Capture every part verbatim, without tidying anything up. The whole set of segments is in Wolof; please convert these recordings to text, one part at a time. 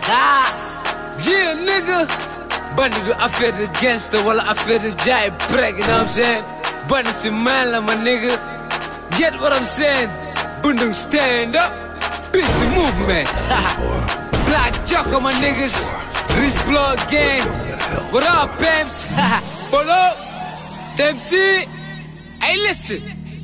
Yeah, nigga. Bunny do affaire de gangster, wala affaire de jai brag, you know what I'm saying? Bunny si man la my nigga. Get what I'm saying? Bundung stand up, busy movement. Black Jocko my niggas, Rich Blood gang. What up, pimps? Polo, Dempsey. Hey, listen.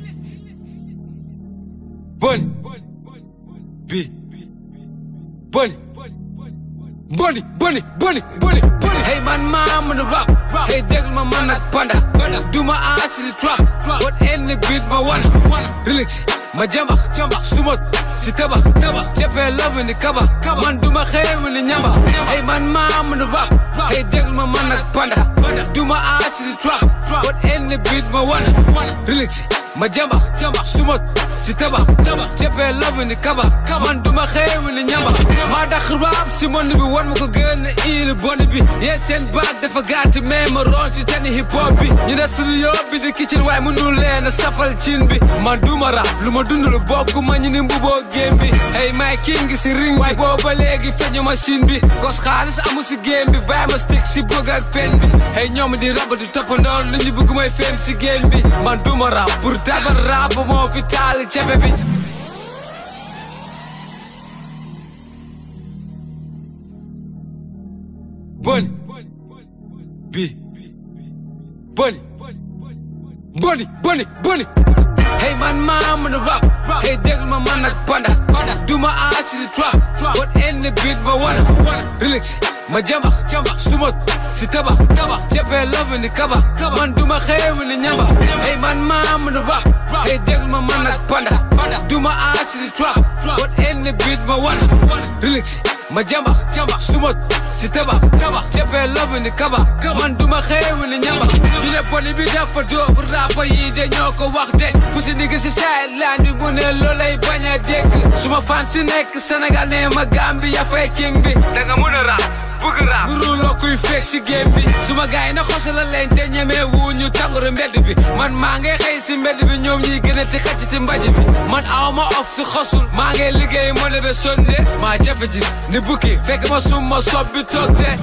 Bunny, B, Bunny. Bunny, bunny, bunny, bunny, bunny. Hey man, man, on the rock. Hey, degel my man like panda. Do my ass in the trap. What any beat my one. Relax, my jamba, jamba, sumot, sitaba, taba. Chepe love in the cover. Man, do my hair in the nyamba. Hey man, man, on the rock. Hey, degel my man like panda. Do my ass in the trap. What any beat my one. Relax, my jamba, jamba, sumot, sitaba, taba. Chepe love in the cover. Man, do my hair in the nyamba. My dakrab, Simon be one mo ko gën a il bonne bi yéen seen baat dafa gàtt mais ma ron ci tenn hip hop bi ñu des studio bi di kitchen waaye mënul leen a safal cin bi man duma rap lu ma dund lu bokk ma ñu ni mbuboo game bi hey my king si ring bi booba léegi feñu machine bi kos xaalis amu si game bi bàyyi ma stick si bëgg ak pen bi hey ñoom di rap di toppandoo lu ñu bëgg may fem si game bi man duma rap pour dabar rap moo fi taal cepe bi Bunny, B, Bunny, Bunny, Bunny, Bunny. Hey man, man, I'm on the rock. Hey, degel my man like panda. Do my ass in the trap. What any beat my one. Relax, my jamba, jamba, sumot, sitaba, taba. Chepe love in the cover. Man, do my hair in the nyamba. Hey man, man, I'm on the rock. Hey, degel my man like panda. Do my ass in the trap. What any beat my one. Relax. My jamba, jamba, sumot, sitaba, taba. Chepe love in the cover. Man, do my hair in the nyamba. You know, bunny be there for door. Rapper, you de nyoko walk dead. Pussy niggas is sideline. You wanna lola, you banya dick. Suma fancy neck, Senegal name, a Gambia, fake king be. Nanga muna rap, booger rap. Guru loko, you fake si game be. Suma guy na khosala lane, tenya me woon, you tango remedy be. Man, mange, hey, si medi be, nyom, you gonna take a chit in baji be. Man, alma off the hustle. Mange, ligay, money be Sunday. My Jeffy. Buki, fake my sum, my sub, you talk there.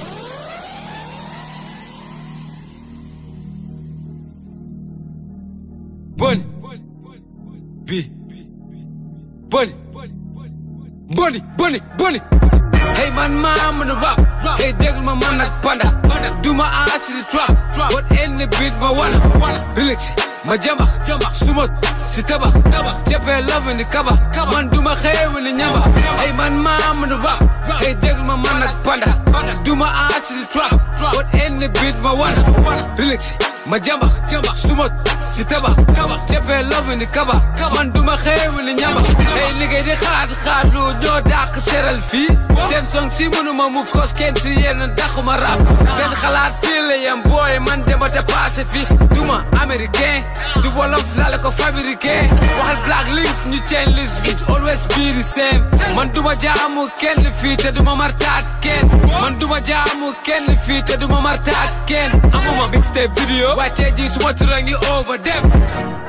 Bunny, B, Bunny, Bunny, Bunny, Bunny. Hey man, man, I'm on the rock. Hey, degel my man like panda. Do my ass in the trap. What any beat my one. Relax, my jamba, jamba, sumot, sitaba, taba. Chepe love in the cover. Man, do my hair in the nyamba. Hey man, man, I'm on the rock. Hey, degel my man like panda. Do my ass in the trap. What any beat my one. Relax, my jamba, jamba, sumot, sitaba, taba. Chepe love in the cover. Man, do my hair in the nyamba. Hey, nigga, they hard, hard, no dark, seral fee. Send song si munu ma move cause can't see yen and dacho ma rap. Send xalaat feel yam boy man dema te passe fi. Duma American, si wolof la la ko fabriqué. Waxal black links ñu chain list. It's always be the same. Man duma jaamu kenn fi te duma martaat kenn. Man duma jaamu kenn fi te duma martaat kenn. Amuma mixtape video. Wacce ji suma turangi over them.